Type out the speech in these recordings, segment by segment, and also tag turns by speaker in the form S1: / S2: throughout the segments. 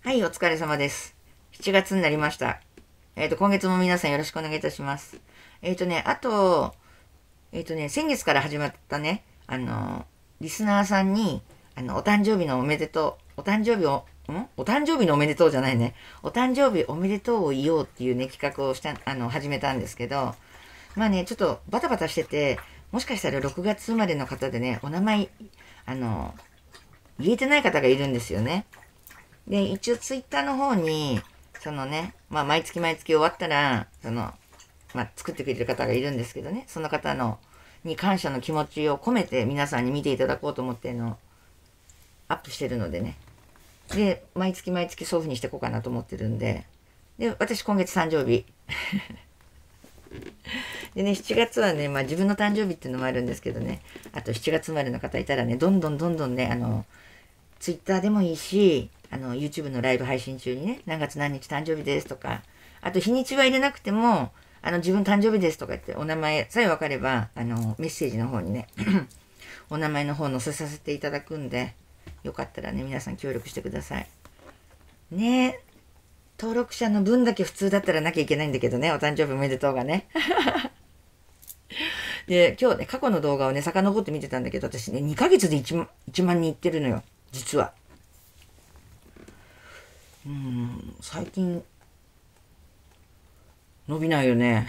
S1: はい、お疲れ様です。7月になりました。今月も皆さんよろしくお願いいたします。あと、先月から始まったね、リスナーさんに、お誕生日のおめでとう、お誕生日のおめでとうじゃないね。お誕生日おめでとうを言おうっていうね、企画を始めたんですけど、まあね、ちょっとバタバタしてて、もしかしたら6月生まれの方でね、お名前、言えてない方がいるんですよね。で、一応ツイッターの方に、そのね、まあ毎月毎月終わったら、まあ作ってくれる方がいるんですけどね、その方に感謝の気持ちを込めて皆さんに見ていただこうと思ってアップしてるのでね。で、毎月毎月そういう風にしていこうかなと思ってるんで。で、私今月誕生日。でね、7月はね、まあ自分の誕生日っていうのもあるんですけどね、あと7月生まれの方いたらね、どんどんね、ツイッターでもいいし、YouTube のライブ配信中にね、何月何日誕生日ですとか、あと日にちは入れなくても、自分誕生日ですとか言って、お名前さえ分かれば、メッセージの方にね、お名前の方載せさせていただくんで、よかったらね、皆さん協力してください。ねえ、登録者の分だけ普通だったらなきゃいけないんだけどね、お誕生日おめでとうがね。で、今日ね、過去の動画をね、遡って見てたんだけど、私ね、2ヶ月で1万人いってるのよ、実は。最近、伸びないよね。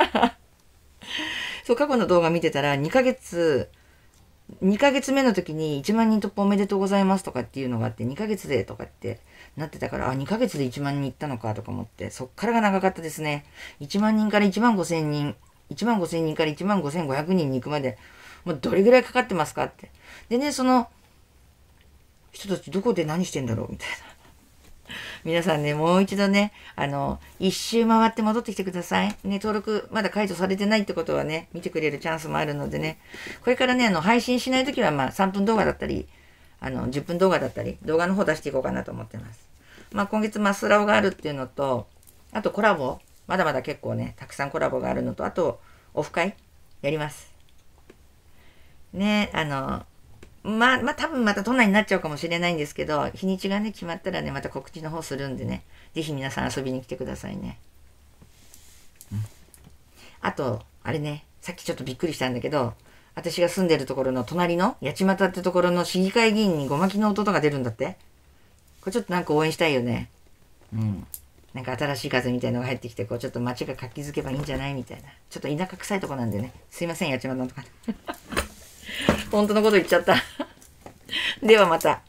S1: そう、過去の動画見てたら、2ヶ月目の時に1万人突破おめでとうございますとかっていうのがあって、2ヶ月でとかってなってたから、あ、2ヶ月で1万人いったのかとか思って、そっからが長かったですね。1万人から1万5千人、1万5千人から1万5500人に行くまで、もうどれぐらいかかってますかって。でね、その人たちどこで何してんだろうみたいな。皆さんね、もう一度ね、一周回って戻ってきてください。ね、登録まだ解除されてないってことはね、見てくれるチャンスもあるのでね、これからね、配信しないときは、まあ、3分動画だったり、10分動画だったり、動画の方出していこうかなと思ってます。まあ、今月マスラオがあるっていうのと、あとコラボ、まだまだ結構ね、たくさんコラボがあるのと、あと、オフ会やります。ね、多分また都内になっちゃうかもしれないんですけど、日にちがね、決まったらね、また告知の方するんでね、ぜひ皆さん遊びに来てくださいね。あと、あれね、さっきちょっとびっくりしたんだけど、私が住んでるところの隣の八街ってところの市議会議員にごまきの弟が出るんだって。これちょっとなんか応援したいよね。うん。なんか新しい風みたいのが入ってきて、こうちょっと街が活気づけばいいんじゃないみたいな。ちょっと田舎臭いとこなんでね。すいません、八街のとか。本当のこと言っちゃった。ではまた。